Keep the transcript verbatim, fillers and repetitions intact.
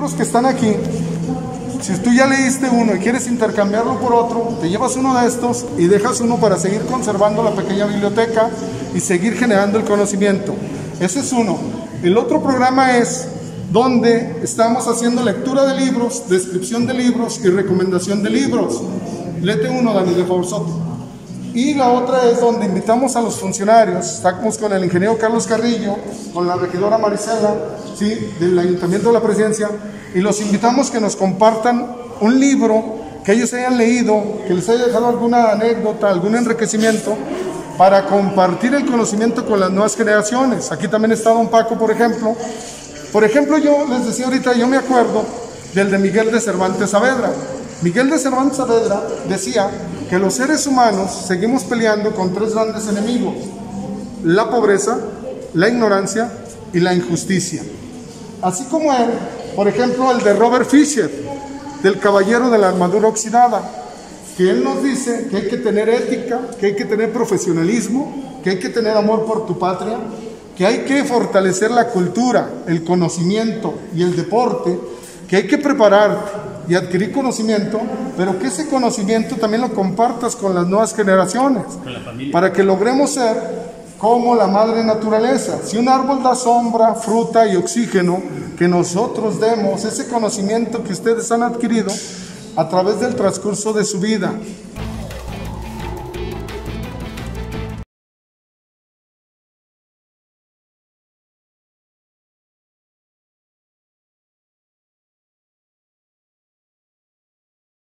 libros que están aquí, si tú ya leíste uno y quieres intercambiarlo por otro, te llevas uno de estos y dejas uno para seguir conservando la pequeña biblioteca y seguir generando el conocimiento. Ese es uno. El otro programa es donde estamos haciendo lectura de libros, descripción de libros y recomendación de libros. Léete uno, Dani, de favorzote. Y la otra es donde invitamos a los funcionarios. Estamos con el ingeniero Carlos Carrillo, con la regidora Marisela, ¿sí?, del Ayuntamiento de la Presidencia, y los invitamos que nos compartan un libro que ellos hayan leído, que les haya dejado alguna anécdota, algún enriquecimiento, para compartir el conocimiento con las nuevas generaciones. Aquí también está don Paco, por ejemplo. Por ejemplo, yo les decía ahorita, yo me acuerdo del de Miguel de Cervantes Saavedra. Miguel de Cervantes Saavedra decía que los seres humanos seguimos peleando con tres grandes enemigos: la pobreza, la ignorancia y la injusticia. Así como él, por ejemplo, el de Robert Fisher, del Caballero de la Armadura Oxidada, que él nos dice que hay que tener ética, que hay que tener profesionalismo, que hay que tener amor por tu patria, que hay que fortalecer la cultura, el conocimiento y el deporte, que hay que prepararte y adquirir conocimiento, pero que ese conocimiento también lo compartas con las nuevas generaciones, con la familia, para que logremos ser como la madre naturaleza. Si un árbol da sombra, fruta y oxígeno, que nosotros demos ese conocimiento que ustedes han adquirido a través del transcurso de su vida.